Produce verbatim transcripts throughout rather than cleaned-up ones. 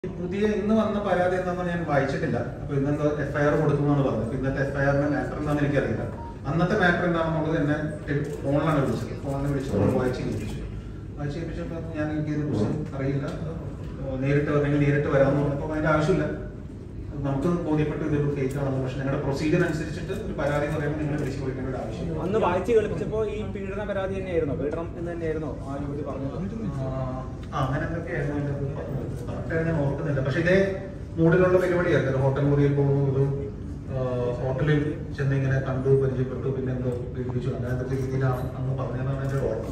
പുതിയ ഇന്ന് വന്ന പരാതി എന്താണെന്ന് ഞാൻ വായിച്ചിട്ടില്ല. അപ്പൊ ഇന്നെന്തോ എഫ് ഐ ആർ കൊടുത്തു എന്നാണ് പറഞ്ഞത്. ഇന്നത്തെ എഫ് ഐ ആറിന്റെ മാറ്റർ എന്താണെന്ന് എനിക്കറിയില്ല. അന്നത്തെ മാറ്റർ എന്താണെന്നുള്ളത് എന്നെ ഫോണിലാണ് വിളിച്ചത്. ഫോണിൽ വിളിച്ചത് വായിച്ച് കേൾപ്പിച്ചു. വായിച്ച് കേൾപ്പിച്ചപ്പോൾ ഞാൻ എനിക്ക് ഇതിനെ കുറിച്ച് അറിയില്ല, നേരിട്ട് അല്ലെങ്കിൽ നേരിട്ട് വരാമെന്ന് പറഞ്ഞപ്പോൾ അതിന്റെ ആവശ്യമില്ല. നമുക്ക് ബോധ്യപ്പെട്ടു ഇതൊരു ഫേക്ക് ആണെന്ന്. പക്ഷെ ഞങ്ങളുടെ പ്രൊസീജിയർ അനുസരിച്ചിട്ട് ഒരു പരാതി എന്ന് പറയുമ്പോൾ നിങ്ങൾ വിളിച്ചു പോയിക്കേണ്ട ഒരു ആവശ്യം. അന്ന് വായിച്ച് കളിപ്പിച്ചപ്പോൾ ഈ പീഡന പരാതി തന്നെയായിരുന്നു, പീഡനം എന്ന് തന്നെയായിരുന്നോ ആ യുവതി പറഞ്ഞത്? ആ അങ്ങനെ എന്തൊക്കെയായിരുന്നു കറക്റ്റായി ഞാൻ ഓർക്കുന്നില്ല. പക്ഷെ ഇതേ മൂഡിലുള്ള പരിപാടിയായിരുന്നു. ഒരു ഹോട്ടൽ മുറിയിൽ പോകുന്നു, ഒരു ഹോട്ടലിൽ ചെന്ന് ഇങ്ങനെ കണ്ടു പരിചയപ്പെട്ടു, പിന്നെ എന്തോ പീഡിപ്പിച്ചു, അങ്ങനത്തെ രീതിയിലാണ് അന്ന് പറഞ്ഞതെന്നാണ് എന്റെ ഓർമ്മ.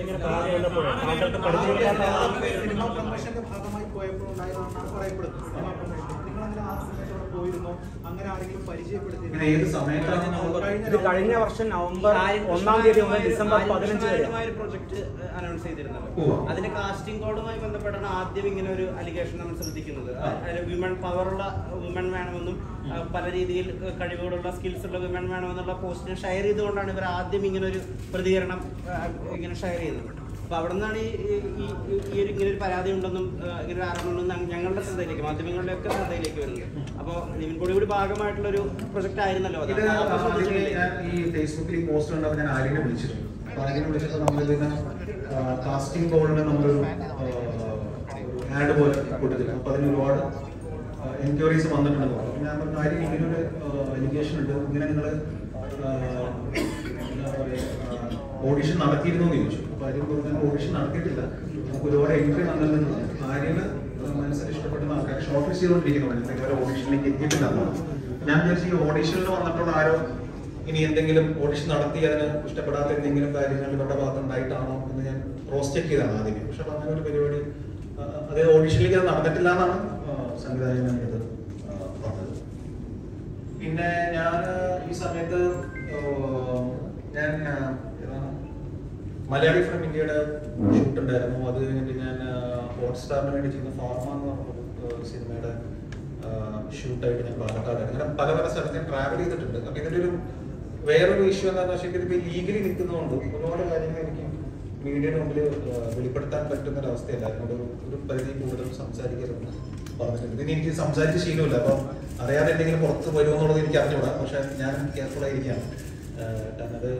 ഭാഗമായി പോയപ്പോഴുണ്ടായതാണെന്നാണ് പറയപ്പെടുന്നത്. പോയിരുന്നോ, അങ്ങനെ ആരെങ്കിലും പരിചയപ്പെടുത്തി? ഏത് സമയത്താണ്? ഇത് കഴിഞ്ഞ വർഷം നവംബർ ഒന്നാം തീയതി മുതൽ ഡിസംബർ പതിനഞ്ച് വരെ ഒരു പ്രൊജക്ട് അനൗൺസ് ചെയ്തിരുന്നത്. അതിന്റെ കാസ്റ്റിംഗ് കോഡുമായി ബന്ധപ്പെട്ടാണ് ആദ്യം ഇങ്ങനെ ഒരു അലിഗേഷൻ നമ്മൾ ശ്രദ്ധിക്കുന്നത്. വിമൺ പവറുള്ള വിമൺ വേണമെന്നും പല രീതിയിൽ കഴിവുകളുള്ള സ്കിൽസ് ഉള്ള വിമൺ വേണമെന്നുള്ള പോസ്റ്റിനെ ഷെയർ ചെയ്തുകൊണ്ടാണ് ഇവർ ആദ്യം ഇങ്ങനെ ഒരു പ്രതികരണം ഇങ്ങനെ ഷെയർ ചെയ്യുന്നത്. അപ്പൊ അവിടെ നിന്നാണ് ഈ ഈ ഒരു ഇങ്ങനെ ഒരു പരാതി ഉണ്ടെന്നും ഇങ്ങനെ ഒരു ആരോപണം ഞങ്ങളുടെ ശ്രദ്ധയിലേക്ക്, മാധ്യമങ്ങളുടെ ഒക്കെ ശ്രദ്ധയിലേക്ക് വരുന്നത്. അപ്പോൾ നിവിൻ പോളി കൂടി ഭാഗമായിട്ടുള്ള ഒരു പ്രൊജക്ട് ആയിരുന്നല്ലോ അത്. ഞാൻ ഈ ഫേസ്ബുക്കിൽ ഈ പോസ്റ്റ് കണ്ടപ്പോൾ ഞാൻ ആര്യനെ വിളിച്ചിരുന്നു. അപ്പൊ ആര്യനെ വിളിച്ചിട്ട് നമ്മളിതിന് കാസ്റ്റിംഗ് കോളിന് നമ്മളൊരു ആഡ് പോലെ കൊടുത്തില്ല. അപ്പൊ അതിന് ഒരുപാട് എൻക്വയറീസ് വന്നിട്ടുണ്ടെന്ന് പറഞ്ഞു. ഞാൻ പറഞ്ഞു ആര്യം ഇങ്ങനൊരു എലിഗേഷൻ ഉണ്ട്, ഇങ്ങനെ നിങ്ങൾ എന്താ പറയുക ഓഡിഷൻ നടത്തിയിരുന്നു എന്ന് ചോദിച്ചു. അപ്പൊ ആര്യം പറഞ്ഞാൽ ഓഡിഷൻ നടത്തിയിട്ടില്ല, നമുക്ക് ഒരുപാട് എൻട്രി വന്നിരുന്നു. ആര്യന് മനസ്സിൽ ഇഷ്ടപ്പെടുന്ന ആൾക്കാർ ഷോർട്ട് ലിസ്റ്റ് ചെയ്തുകൊണ്ടിരിക്കുന്നു, ഇതുവരെ ഓഡിഷനിലേക്ക് എത്തിയിട്ടില്ല എന്നാണ്. ഞാൻ വിചാരിച്ചു ഈ ഓഡിഷനിൽ വന്നിട്ടുള്ള ആരോ ഇനി എന്തെങ്കിലും ഓഡിഷൻ നടത്തി അതിന് ഇഷ്ടപ്പെടാത്ത എന്തെങ്കിലും കാര്യങ്ങൾ ഇവരുടെ ഭാഗത്ത് ഉണ്ടായിട്ടാണോ എന്ന് ഞാൻ ക്രോസ് ചെക്ക് ചെയ്താണ് ആദ്യമേ. പക്ഷെ അപ്പൊ അങ്ങനെ ഒരു പരിപാടി അതേ ഓഡിഷനിലേക്ക് അത് നടന്നിട്ടില്ല എന്നാണ് സംവിധായകൻ ഇത് പറഞ്ഞത്. പിന്നെ ഞാൻ ഈ സമയത്ത് ഞാൻ മലയാളി ഫ്രം ഇന്ത്യയുടെ ഷൂട്ട് ഉണ്ടായിരുന്നു. അത് കഴിഞ്ഞിട്ട് ഞാൻ ഹോട്ട്സ്റ്റാറിന് വേണ്ടി ചെയ്യുന്ന ഫാർമ എന്ന് പറഞ്ഞ സിനിമയുടെ ഷൂട്ടായിട്ട് ഞാൻ പാലക്കാട് അങ്ങനെ പല പല സ്ഥലത്ത് ഞാൻ ട്രാവൽ ചെയ്തിട്ടുണ്ട്. അപ്പൊ ഇതിന്റെ ഒരു വേറൊരു ഇഷ്യൂ എന്താണെന്ന് വെച്ചാൽ ഇതിപ്പോ ലീഗലി നിൽക്കുന്നതുകൊണ്ട് ഒരുപാട് കാര്യങ്ങൾ എനിക്ക് മീഡിയയുടെ മുമ്പിൽ വെളിപ്പെടുത്താൻ പറ്റുന്ന ഒരു അവസ്ഥയല്ല. അതിനോട് ഒരു പരിധി കൂടുതൽ സംസാരിക്കരുതെന്ന് പറഞ്ഞിട്ടുണ്ട്. ഇനി എനിക്ക് സംസാരിച്ച ശീലമില്ല, അപ്പൊ അറിയാതെ എന്തെങ്കിലും പുറത്ത് വരുമെന്നുള്ളത് എനിക്ക് അറിഞ്ഞുകൂടാ. പക്ഷെ ഞാൻ കെയർഫുൾ ആയിരിക്കാം. കാരണം അത്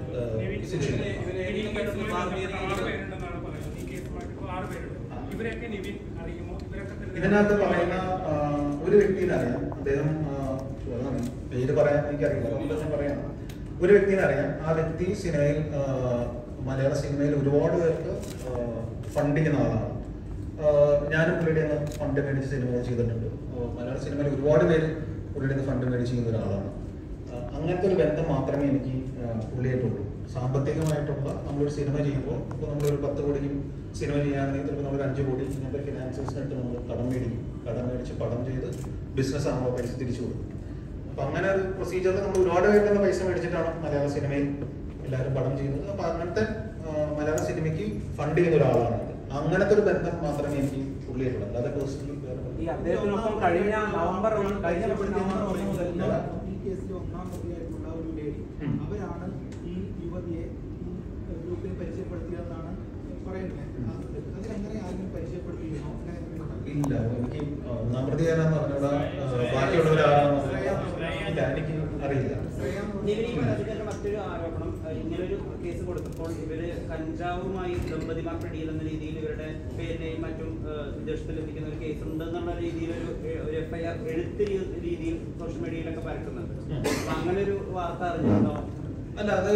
ഇതിനകത്ത് പറയുന്ന ഒരു വ്യക്തിനെ അറിയാം. അദ്ദേഹം പേര് പറയാൻ എനിക്കറിയില്ല, പറയാം. ഒരു വ്യക്തിനെ അറിയാം. ആ വ്യക്തി സിനിമയിൽ മലയാള സിനിമയിൽ ഒരുപാട് പേർക്ക് ഫണ്ട് ചെയ്യുന്ന ആളാണ്. ഞാനും പുള്ളിയുടെ ഫണ്ട് മേടിച്ച് സിനിമകൾ ചെയ്തിട്ടുണ്ട്. മലയാള സിനിമയിൽ ഒരുപാട് പേര് പുള്ളിയുടെ ഫണ്ട് മേടിച്ച് ചെയ്യുന്ന ഒരാളാണ്. അങ്ങനത്തെ ഒരു ബന്ധം മാത്രമേ എനിക്ക് പുള്ളിയായിട്ടുള്ളൂ. സാമ്പത്തികമായിട്ടുള്ള നമ്മളൊരു സിനിമ ചെയ്യുമ്പോൾ ഇപ്പോൾ നമ്മളൊരു പത്ത് കോടിക്കും സിനിമ ചെയ്യുകയാണെങ്കിൽ ചിലപ്പോൾ നമ്മളൊരു അഞ്ച് കോടി ഇങ്ങനത്തെ ഫിനാൻസേഴ്സിനായിട്ട് നമ്മൾ കടം മേടിക്കും. കടം മേടിച്ച് പടം ചെയ്ത് ബിസിനസ് ആകുമ്പോൾ പൈസ തിരിച്ചു കൊടുക്കും. അപ്പം അങ്ങനെ ഒരു പ്രൊസീജിയറിൽ നമ്മൾ ഒരുപാട് പേരുടെ പൈസ മേടിച്ചിട്ടാണ് മലയാള സിനിമയിൽ എല്ലാവരും പടം ചെയ്യുന്നത്. അപ്പം അങ്ങനത്തെ മലയാള സിനിമയ്ക്ക് ഫണ്ട് ചെയ്യുന്ന ഒരാളാണ്. അങ്ങനത്തെ ഒരു ബന്ധം മാത്രമേ എനിക്ക് പുള്ളിയായിട്ടുള്ളൂ. അല്ലാതെ പേഴ്സണലി ഈ അദ്ദേഹത്തിനൊപ്പം കഴിഞ്ഞ നവംബർ കഴിഞ്ഞ കേസിൽ ഒന്നാം പ്രതിയായിട്ടുള്ള ഒരു ലേഡി, അവരാണ് ഈ യുവതിയെ ഗ്രൂപ്പിൽ പരിചയപ്പെടുത്തിയതെന്നാണ് പറയുന്നത്. അതിലെങ്ങനെ ആരെങ്കിലും പരിചയപ്പെടുത്തിയിരുന്നോ? ഇല്ല, എനിക്ക് ഒന്നാം പ്രതി ആരാന്ന് പറഞ്ഞൂടാ, ബാക്കിയുള്ളവരാണെന്ന് എനിക്ക് അറിയില്ല. മറ്റൊരു ആരോപണം, ഇങ്ങനൊരു കേസ് കൊടുത്തപ്പോൾ ഇവര് കഞ്ചാവുമായി ദമ്പതിമാർ പിടിയിൽ എന്ന രീതിയിൽ ഇവരുടെ പേരിനെയും മറ്റും വിദേശത്ത് ലഭിക്കുന്ന ഒരു കേസ് ഉണ്ടെന്നുള്ള രീതിയിൽ ഒരു എഫ് ഐ ആർ എഴുത്ത് രീതിയിൽ സോഷ്യൽ മീഡിയയിലൊക്കെ പരക്കുന്നുണ്ട്. അപ്പൊ അങ്ങനെ ഒരു വാർത്ത അറിഞ്ഞിട്ടുണ്ടോ? അല്ല, അത്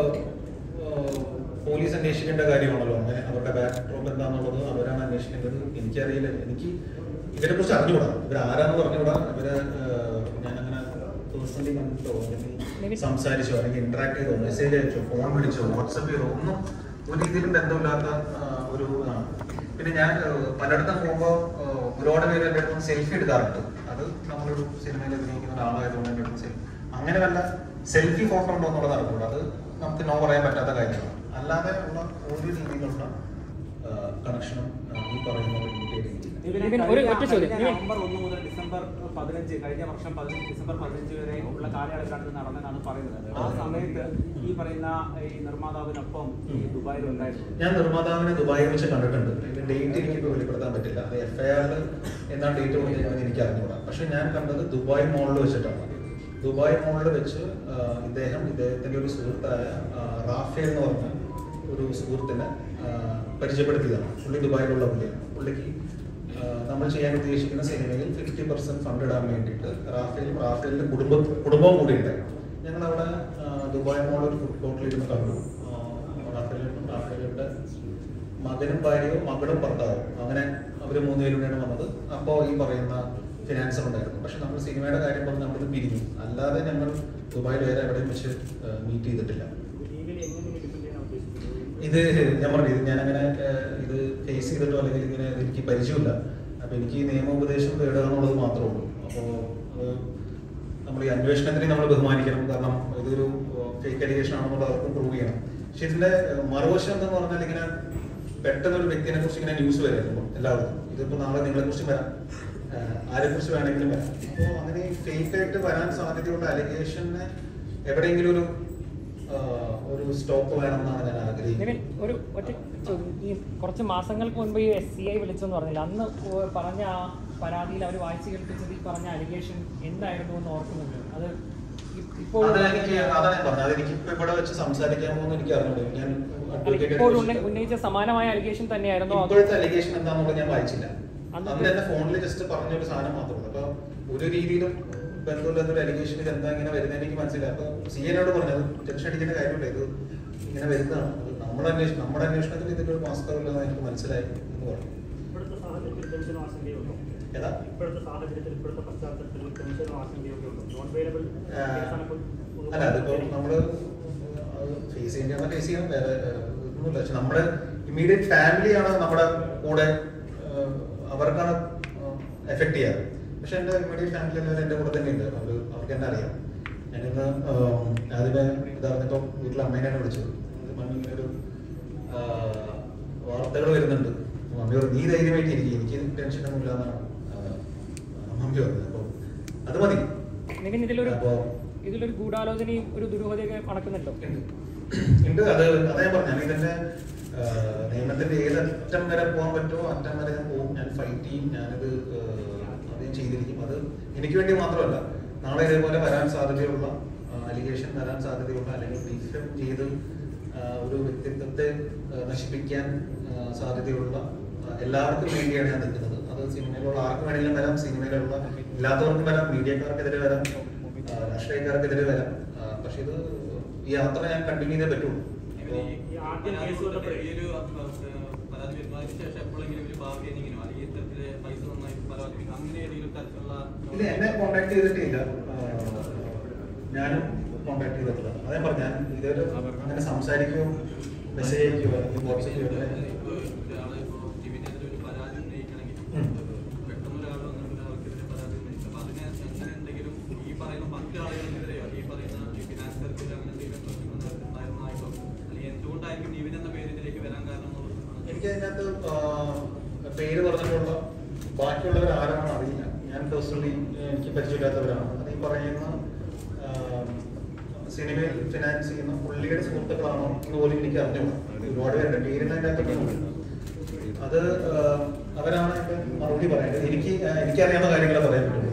പോലീസ് അന്വേഷിക്കേണ്ട കാര്യമാണല്ലോ. അങ്ങനെ അവരുടെ ബാക്ക് ഡ്രോപ്പ് എന്താണെന്നുള്ളത് അവരാണ് അന്വേഷിക്കേണ്ടത്. എനിക്കറിയില്ല, എനിക്ക് ഇതിനെ കുറിച്ച് അറിഞ്ഞുകൂടാ. ഇവർ ആരാന്ന് പറഞ്ഞുകൂടാ. ഇവര് ഞാനങ്ങനെ പേഴ്സണലി കണ്ടിട്ടോ അല്ലെങ്കിൽ സംസാരിച്ചോ അല്ലെങ്കിൽ ഇന്ററാക്ട് ചെയ്തോ മെസ്സേജ് അയച്ചോ ഫോൺ വിളിച്ചോ വാട്സപ്പ് ചെയ്തോ ഒന്നും ഒരു രീതിയിലും ബന്ധമില്ലാത്ത ഒരു ഇതാണ്. പിന്നെ ഞാൻ പലയിടത്തും പോകുമ്പോൾ ഒരുപാട് പേര് എൻ്റെ അടുത്ത് സെൽഫി എടുക്കാറുണ്ട്. അത് നമ്മളൊരു സിനിമയിൽ അഭിനയിക്കുന്ന ഒരാളായതുകൊണ്ട് എൻ്റെ അടുത്ത് സെൽഫി അങ്ങനെ വല്ല സെൽഫി ഫോട്ടോ ഉണ്ടോ എന്നുള്ളത് അറിഞ്ഞൂടാ. അത് നമുക്ക് നോ പറയാൻ പറ്റാത്ത കാര്യമാണ്. അല്ലാതെ ഉള്ള ഒരു രീതിയിലുള്ള കണക്ഷനും ഈ പറയുന്ന ഒരു ഒറ്റ ചോദ്യം. നവംബർ ഒന്ന് മുതൽ ഡിസംബർ പതിനഞ്ച് കഴിഞ്ഞ വർഷം പതിനഞ്ച് ഡിസംബർ പതിനഞ്ച് വരെ ഉള്ള കാലയളവിലാണ് നടന്നതെന്നാണ് പറയുന്നത്. ആ സമയത്ത് ഈ പറയുന്ന ഈ നിർമ്മാതാവിനൊപ്പം ഈ ദുബായിൽ ഉണ്ടായിരുന്നു. ഞാൻ നിർമ്മാതാവിനെ ദുബായിൽ വെച്ച് കണ്ടിട്ടുണ്ട്. ഡേറ്റ് എനിക്ക് വെളിപ്പെടുത്താൻ പറ്റില്ല. അത് എഫ് ഐ ആറിൽ എന്താണ് ഡേറ്റ് കൊടുത്തിരിക്കുന്നത് എനിക്ക് അറിഞ്ഞുകൂടാ. പക്ഷെ ഞാൻ കണ്ടത് ദുബായ് മോളിൽ വെച്ചിട്ടാണ്. ദുബായ് മോളിൽ വെച്ച് ഇദ്ദേഹം ഇദ്ദേഹത്തിന്റെ ഒരു സുഹൃത്തായ റാഫേൽ എന്ന് പറഞ്ഞ ഒരു സുഹൃത്തിനെ പരിചയപ്പെടുത്തിയതാണ്. പുള്ളി ദുബായിലുള്ള പുള്ളിയാണ്. പുള്ളിക്ക് നമ്മൾ ചെയ്യാൻ ഉദ്ദേശിക്കുന്ന സിനിമയിൽ ഫിഫ്റ്റി പെർസെന്റ് ഫണ്ട് ഇടാൻ വേണ്ടിയിട്ട് റാഫേൽ റാഫേലിന്റെ കുടുംബ കുടുംബവും കൂടി ഉണ്ടായിരുന്നു. ഞങ്ങളവിടെ ദുബായ് മോൾ ഒരു ഫുഡ് കോർട്ടിലിരുന്ന് കണ്ടു. റാഫേൽ റാഫേലിന്റെ മകനും ഭാര്യയോ മകളും ഭർത്താവും അങ്ങനെ അവർ മൂന്നുപേരുടെയാണ് വന്നത്. അപ്പോൾ ഈ പറയുന്ന ഫിനാൻസർ ഉണ്ടായിരുന്നു. പക്ഷെ നമ്മൾ സിനിമയുടെ കാര്യം പറഞ്ഞ് നമ്മളിത് പിരിഞ്ഞു. അല്ലാതെ ഞങ്ങൾ ദുബായിൽ വേറെ എവിടെയും വെച്ച് മീറ്റ് ചെയ്തിട്ടില്ല. ഇത് ഞാൻ പറഞ്ഞു, ഇത് ഞാനങ്ങനെ ഇത് ഫേസ് ചെയ്തിട്ടോ അല്ലെങ്കിൽ ഇങ്ങനെ എനിക്ക് പരിചയമില്ല. അപ്പൊ എനിക്ക് ഈ നിയമോപദേശം തേടുക എന്നുള്ളത് മാത്രമേ ഉള്ളൂ. അപ്പോൾ നമ്മൾ ഈ അന്വേഷണത്തിനെ നമ്മൾ ബഹുമാനിക്കണം. കാരണം ഇതൊരു ഫേക്ക് അലിഗേഷൻ ആണെന്നുള്ളത് അവർക്കും പ്രൂവ് ചെയ്യണം. പക്ഷെ ഇതിന്റെ മറുവശം എന്തെന്ന് പറഞ്ഞാൽ ഇങ്ങനെ പെട്ടെന്ന് ഒരു വ്യക്തിനെ കുറിച്ച് ഇങ്ങനെ ന്യൂസ് വരായിരുന്നു എല്ലാവർക്കും. ഇതിപ്പോ നാളെ നിങ്ങളെ കുറിച്ച് വരാം, ആരെ കുറിച്ച് വേണമെങ്കിലും വരാം. അപ്പോൾ അങ്ങനെ ഫേക്ക് ആയിട്ട് വരാൻ സാധ്യതയുള്ള അലിഗേഷനെ എവിടെയെങ്കിലും ഒരു ഒരു സ്റ്റോപ്പ് വേണമെന്നാണ് ഞാൻ ആഗ്രഹിക്കുന്നത്. ഒരു ഒറ്റ ഈ കുറച്ച് മാസങ്ങൾക്ക് മുൻപ് ഈ എസ് സി ഐ വിളിച്ചെന്ന് പറഞ്ഞില്ല, അന്ന് പറഞ്ഞ ആ പരാതിയിൽ അവർ വായിച്ചു കേൾപ്പിച്ചത് ഈ പറഞ്ഞ അലിഗേഷൻ എന്തായിരുന്നു എന്ന് ഓർക്കുന്നുണ്ട്. അത് ഇപ്പോൾ ഇവിടെ വെച്ച് സംസാരിക്കാൻ പോകുന്ന എനിക്ക് അറിഞ്ഞു. ഞാൻ ഇപ്പോൾ ഉന്നയിച്ച സമാനമായ അലിഗേഷൻ തന്നെയായിരുന്നു. ഇപ്പോഴത്തെ അലിഗേഷൻ എന്താണെന്നുള്ളത് ഞാൻ വായിച്ചില്ല. അന്ന് എന്നെ ഫോണിൽ ജസ്റ്റ് പറഞ്ഞൊരു സാധനം മാത്രമേ. അപ്പൊ ഒരു രീതിയിലും ബന്ധമില്ലാത്തൊരു അലിഗേഷൻ ഇത് എന്താ ഇങ്ങനെ വരുന്നത് എനിക്ക് മനസ്സിലായി. അപ്പൊ സി എന്നോട് പറഞ്ഞത് ടെൻഷൻ അടിക്കേണ്ട കാര്യമില്ല, ഇത് ഇങ്ങനെ വരുന്നതാണ്. നമ്മുടെ അന്വേഷണം നമ്മുടെ അന്വേഷണത്തിൽ ഇതിന്റെ ഒരു വാസ്തവമില്ലെന്ന് എനിക്ക് മനസ്സിലായി എന്ന് പറഞ്ഞു. ഏതാ അല്ല അതിപ്പോ നമ്മള് ഫേസ് ചെയ്യേണ്ട ഫേസ് ചെയ്യാൻ വേറെ ഒന്നുമില്ല. പക്ഷെ നമ്മുടെ ഇമ്മീഡിയറ്റ് ഫാമിലിയാണ് നമ്മുടെ കൂടെ, അവർക്കാണ് എഫക്ട് ചെയ്യാറ്. പക്ഷെ എൻ്റെ ഇമ്മീഡിയറ്റ് ഫാമിലി എല്ലാവരും എൻ്റെ കൂടെ തന്നെ ഉണ്ട്. അവർ അവർക്ക് എന്നെ അറിയാം. ഞാനിന്ന് ആദ്യമേ ഇതറിഞ്ഞപ്പോൾ വീട്ടിൽ അമ്മേനെയാണ് വിളിച്ചത്. മമ്മി ഒരു വാർത്തകൾ വരുന്നുണ്ട്, മമ്മിയോട് നീ ധൈര്യമായിട്ട് ഇരിക്കും, എനിക്ക് ടെൻഷനൊന്നും ഇല്ല എന്നാണ് മമ്മി പറഞ്ഞത്. അപ്പോൾ അത് മതി. അപ്പോൾ ഇതിലൊരു ഗൂഢാലോചനയും ഒരു ദുരൂഹതയൊക്കെ നടക്കുന്നുണ്ടോ? ഉണ്ട്. അത് അതാ ഞാൻ പറഞ്ഞു, ഇതിന്റെ നിയമത്തിന്റെ ഏത് അറ്റം വരെ പോകാൻ പറ്റുമോ അറ്റം വരെ ഞാൻ പോകും. ഞാൻ ഫൈറ്റ് ചെയ്യും. ഞാനത് അത് ചെയ്തിരിക്കും. അത് എനിക്ക് വേണ്ടി മാത്രമല്ല, നാളെ ഇതേപോലെ വരാൻ സാധ്യതയുള്ള അലിഗേഷൻ വരാൻ സാധ്യതയുള്ള അല്ലെങ്കിൽ ഡിഫെം ചെയ്ത് ഒരു വ്യക്തിത്വത്തെ നശിപ്പിക്കാൻ സാധ്യതയുള്ള എല്ലാവർക്കും വേണ്ടിയാണ് ഞാൻ നിൽക്കുന്നത്. അത് സിനിമയിലുള്ള ആർക്കും വേണമെങ്കിലും വരാം, സിനിമയിലുള്ള ഇല്ലാത്തവർക്കും വരാം, മീഡിയക്കാർക്കെതിരെ വരാം, രാഷ്ട്രീയക്കാർക്കെതിരെ വരാം. പക്ഷെ ഇത് ഈ യാത്ര ഞാൻ കണ്ടിന്യൂ ചെയ്തേ പറ്റുള്ളൂ. ഇല്ല, എന്നെ കോണ്ടാക്ട് ചെയ്തിട്ടില്ല, ഞാനും കോണ്ടാക്ട് ചെയ്തിട്ടില്ല. അതേ പറഞ്ഞു, ഞാൻ ഇതൊരു അങ്ങനെ സംസാരിക്കുകയോ മെസ്സേജ് അയക്കുകയോ അല്ലെങ്കിൽ വാട്സപ്പ് ചെയ്യുകയോ എനിക്ക് അതിനകത്ത് പേര് പറഞ്ഞിട്ടുള്ള ബാക്കിയുള്ളവർ ആരാണെന്ന് അറിയില്ല. ഞാൻ പേഴ്സണലി എനിക്ക് പരിചയമില്ലാത്തവരാണ്. അത് ഈ പറയുന്ന സിനിമയിൽ ഫിനാൻസ് ചെയ്യുന്ന പുള്ളിയുടെ സുഹൃത്തുക്കളാണോ എന്ന് പോലും എനിക്ക് അറിഞ്ഞുകൂടാ. ഒരുപാട് പേരുടെ പേരിന് അതിൻ്റെ അകത്തൊക്കെ അത് അവരാണ് എന്റെ മറുപടി പറയേണ്ടത്. എനിക്ക് എനിക്കറിയാവുന്ന കാര്യങ്ങളെ പറയാൻ പറ്റുള്ളൂ.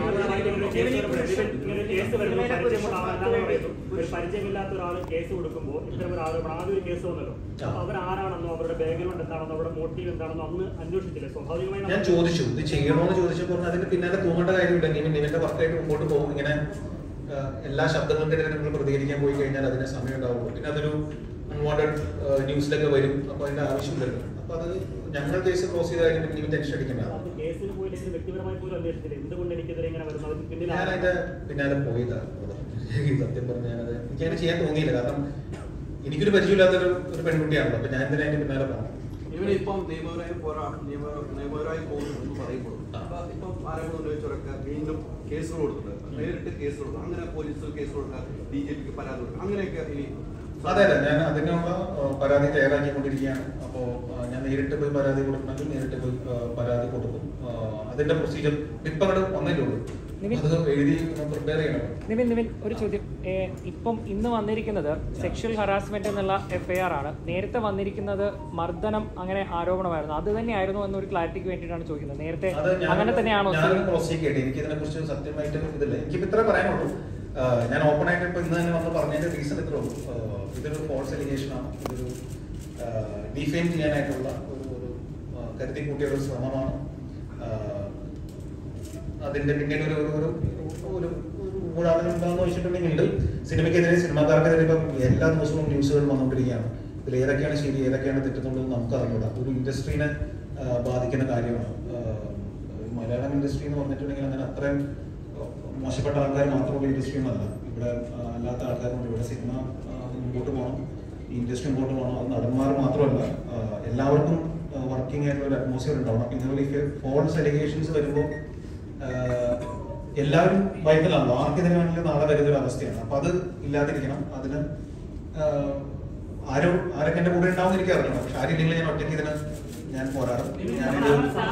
പരിചയമില്ലാത്ത ഒരാൾ കേസ് കൊടുക്കുമ്പോൾ ഇത്തരം ഒരു ആരോപണം ആദ്യം ഒരു കേസ് വന്നല്ലോ, അവർ ആരാണെന്നോ അവരുടെ ബാക്ക്ഗ്രൗണ്ട് എന്താണെന്നോ അവരുടെ മോട്ടീവ് എന്താണെന്നോ അന്ന് അന്വേഷിച്ചില്ല. സ്വാഭാവികമായി ഞാൻ ചോദിച്ചു ഇത് ചെയ്യണോന്ന് ചോദിച്ചപ്പോൾ അതിന് പിന്നാലെ തൂങ്ങേണ്ട കാര്യമില്ല. ഇനി ഇവന്റെ വർക്കായിട്ട് മുമ്പോട്ട് പോകും. ഇങ്ങനെ എല്ലാ ശബ്ദങ്ങൾക്കെതിരെ നിങ്ങൾ പ്രതികരിക്കാൻ പോയി കഴിഞ്ഞാൽ അതിന് സമയം ഉണ്ടാവുള്ളൂ. പിന്നെ അതൊരു അൺവാണ്ടഡ് ന്യൂസിലൊക്കെ വരും. അപ്പൊ അതിന്റെ ആവശ്യമില്ലല്ലോ. അപ്പൊ അത് ഞങ്ങൾ കേസ് ക്ലോസ് ചെയ്ത് കഴിഞ്ഞിട്ട് ഇനി ടെൻഷൻ അടിക്കേണ്ട. കേസിന് പോയിട്ട് വ്യക്തിപരമായി പോലും അന്വേഷിച്ചില്ല എന്തുകൊണ്ട് എനിക്കെതിരെ ഇങ്ങനെ വരുന്നത്. ഞാൻ അതിന്റെ പിന്നാലെ പോയില്ല. സത്യം പറഞ്ഞാൽ എനിക്കങ്ങനെ ചെയ്യാൻ തോന്നിയില്ല. കാരണം എനിക്കൊരു പരിചയമില്ലാത്തൊരു ഒരു പെൺകുട്ടിയാണല്ലോ. അപ്പൊ ഞാൻ എന്തിനാ അതിന്റെ പിന്നാലെ പോകണം. ഇപ്പം നിയമപരമായി പോരാ നിയമപരമായി പോകുന്നു പറയുമ്പോൾ ഇപ്പം ആരെങ്കിലും ഉന്നയിച്ചവരൊക്കെ വീണ്ടും കേസുകൾ കൊടുത്തിട്ടുണ്ട്, നേരിട്ട് കേസ് കൊടുക്കും. അങ്ങനെ പോലീസ് കേസ് കൊടുക്കുക, ഡി ജി പിക്ക് പരാതി കൊടുക്കുക, അങ്ങനെയൊക്കെ ഇനി അതെ അതെ, ഞാൻ അതിനുള്ള പരാതി തയ്യാറാക്കിക്കൊണ്ടിരിക്കുകയാണ്. അപ്പോൾ ഞാൻ നേരിട്ട് പോയി പരാതി കൊടുക്കണമെങ്കിൽ നേരിട്ട് പോയി പരാതി കൊടുക്കും. അതിന്റെ പ്രൊസീജിയർ ഇപ്പം അങ്ങോട്ട് വന്നല്ലേ ഉള്ളൂ. അത് എഴുതി പ്രിപ്പയർ ചെയ്യണം. നിവിൻ നിവിൻ ഒരു ചോദ്യം. ഇപ്പം ഇന്ന് വന്നിരിക്കുന്നത് സെക്ഷൽ ഹറാസ്മെന്റ് എന്നുള്ള എഫ് ഐ ആർ ആണ്. നേരത്തെ വന്നിരിക്കുന്നത് മർദ്ദനം അങ്ങനെ ആരോപണമായിരുന്നു. അത് തന്നെയായിരുന്നു എന്നൊരു ക്ലാരിറ്റിക്ക് വേണ്ടിയിട്ടാണ് ചോദിക്കുന്നത്. നേരത്തെ അങ്ങനെ തന്നെയാണോ? എനിക്ക് ഇതിനെ കുറിച്ച് സത്യമായിട്ട് ഇതില്ല. എനിക്ക് ഇത്ര പറയാനുള്ളൂ. ഞാൻ ഓപ്പൺ ആയിട്ട് ഇപ്പൊ ഇന്ന് തന്നെ വന്ന് പറഞ്ഞതിന്റെ റീസൺ ഇത്രേ ഉള്ളൂ. ഇതൊരു ഫോൾസ് എലിഗേഷൻ ആണ്. ഇതൊരു ഡിഫെയിം ചെയ്യാനായിട്ടുള്ള ഒരു ഒരു കരുതി കൂട്ടിയ ഒരു ശ്രമമാണ്. അതിന്റെ പിന്നീട് ഒരു ഒരു ഒരു മൂടാതെ ഉണ്ടാകുന്ന വെച്ചിട്ടുണ്ടെങ്കിൽ സിനിമയ്ക്കെതിരെ സിനിമാക്കാർക്കെതിരെ ഇപ്പം എല്ലാ ദിവസവും ന്യൂസുകൾ വന്നുകൊണ്ടിരിക്കുകയാണ്. ഇതിൽ ഏതൊക്കെയാണ് ശരി ഏതൊക്കെയാണ് തെറ്റുന്നുള്ളത് നമുക്ക് അറിഞ്ഞൂടാ. ഒരു ഇൻഡസ്ട്രീനെ ബാധിക്കുന്ന കാര്യമാണ്. മലയാളം ഇൻഡസ്ട്രി എന്ന് പറഞ്ഞിട്ടുണ്ടെങ്കിൽ അങ്ങനെ അത്രയും മോശപ്പെട്ട ആൾക്കാർ മാത്രമുള്ള ഇൻഡസ്ട്രി ഒന്നല്ല. ഇവിടെ അല്ലാത്ത ആൾക്കാരുണ്ട്. ഇവിടെ സിനിമ മുമ്പോട്ട് പോകണം, ഈ ഇൻഡസ്ട്രി മുമ്പോട്ട് പോകണം. അത് നടന്മാർ മാത്രമല്ല, എല്ലാവർക്കും വർക്കിംഗ് ആയിട്ടുള്ള ഒരു അറ്റ്മോസ്ഫിയർ ഉണ്ടാവണം. അപ്പം ഇതുപോലെ ഈ ഫോൾസ് എലിഗേഷൻസ് വരുമ്പോൾ എല്ലാവരും ഭയങ്കരമാണല്ലോ. ആർക്കെതിരെ വേണമെങ്കിലും നാളെ വരുന്നൊരു അവസ്ഥയാണ്. അപ്പൊ അത് ഇല്ലാതിരിക്കണം. അതിന് ആരും ആരൊക്കെ എന്റെ കൂടെ ഉണ്ടാവും എനിക്ക് അറിയണം. പക്ഷെ ആരില്ലെങ്കിൽ ഞാൻ ഒറ്റയ്ക്ക് ഇതിന് ഞാൻ പോരാടും. ഞാനിത്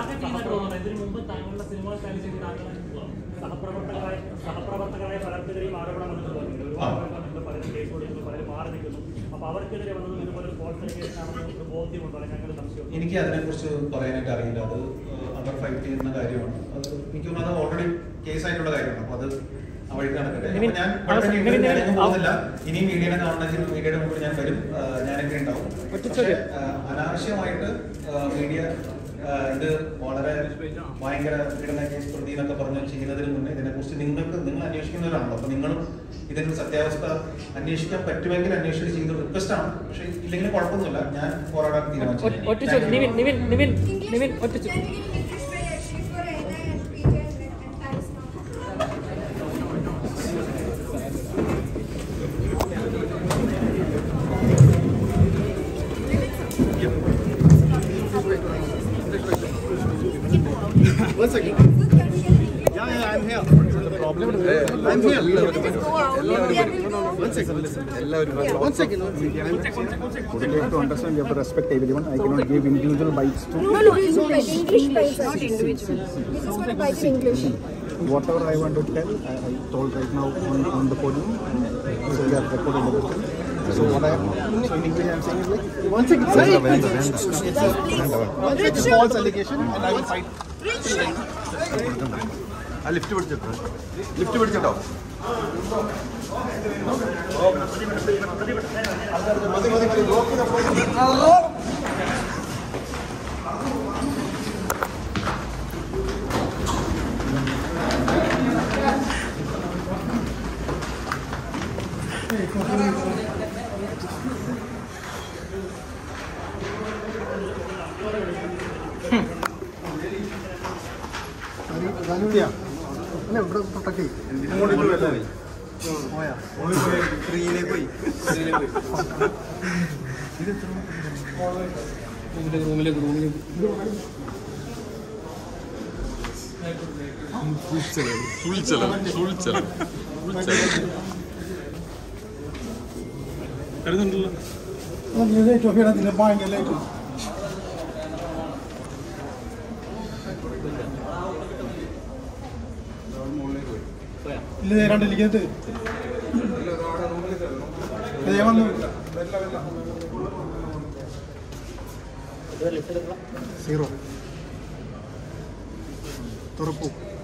സഹപ്രവർത്തകരായ സഹപ്രവർത്തകരായ പലർക്കെതിരെയും ആരോപണം വന്നിട്ടുണ്ട്. ഒരുപാട് പലരും കേസ് കൊടുക്കുന്നു, പലരും മാറി നിൽക്കുന്നു. അപ്പൊ അവർക്കെതിരെ വന്നത് ഇതുപോലെ ഫോൾസ് എലിഗേഷൻ ആണെന്ന് ബോധ്യമുണ്ടോ? അല്ലെങ്കിൽ സംശയം? എനിക്ക് അതിനെക്കുറിച്ച് പറയാനായിട്ട് അറിയില്ല. അത് അവർ ഫൈറ്റ് ചെയ്യുന്ന കാര്യമാണ്. അത് എനിക്ക് തോന്നുന്നത് ഓൾറെഡി കേസായിട്ടുള്ള കാര്യമാണ്. അപ്പൊ അത് ആ വഴിക്ക് നടക്കട്ടെ. ഞാൻ പോകുന്നില്ല. ഇനിയും മീഡിയനെ കാണണമെങ്കിൽ മീഡിയയുടെ മുമ്പിൽ ഞാൻ വരും. ഞാനൊക്കെ ഉണ്ടാവും. പക്ഷേ അനാവശ്യമായിട്ട് മീഡിയ ഇത് വളരെ ഭയങ്കര പീഡന കേസ് പ്രതി എന്നൊക്കെ പറഞ്ഞ് ചെയ്യുന്നതിന് മുന്നേ ഇതിനെക്കുറിച്ച് നിങ്ങൾക്ക് നിങ്ങൾ അന്വേഷിക്കുന്നവരാണല്ലോ. അപ്പൊ നിങ്ങളും ഇതിന്റെ സത്യാവസ്ഥ അന്വേഷിക്കാൻ പറ്റുമെങ്കിൽ അന്വേഷിച്ച് ചെയ്ത റിക്വസ്റ്റ് ആണ്. പക്ഷെ ഇല്ലെങ്കിലും കുഴപ്പമൊന്നുമില്ല. ഞാൻ പോരാടാൻ തീരുമാനിച്ചു. One second. Yeah, yeah, I'm here. The problem is, I'm here. One second. One second. Would you like to understand? You have to respect everyone. I cannot give individual bites to. No, no, it's not English bites, not individual. This is not a bite in English. Whatever I want to tell, I, I told right now on, on the podium. So we have recorded everything. So what I so in English I am saying is like one second. Sorry. It's a, it's a false allegation, and I will fight. ആ lift പിടിച്ചിട്ടോ lift പിടിച്ചിട്ടോ റൂമിലേക്ക് റൂമിലേക്ക് full ചെലവ് full ചെലവ് full ചെലവ് വരുന്നുണ്ടല്ലോ. ഇല്ല രണ്ടിരിക്കത്ത് വന്നു സീറോ തുറപ്പു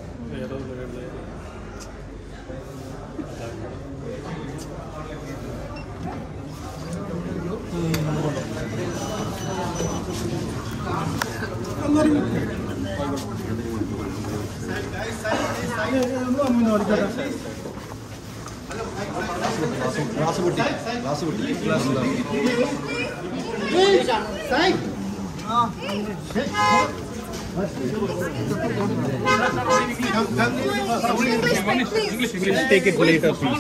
ഗ്ലാസ് പൊട്ടി ഗ്ലാസ് പൊട്ടി glass Take it later, please.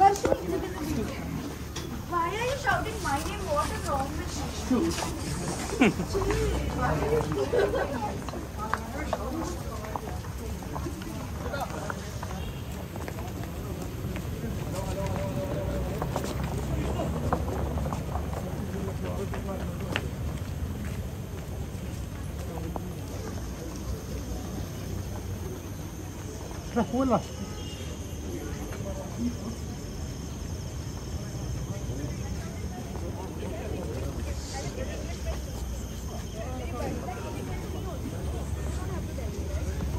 Why are you shouting my name? What is wrong with you? Hola.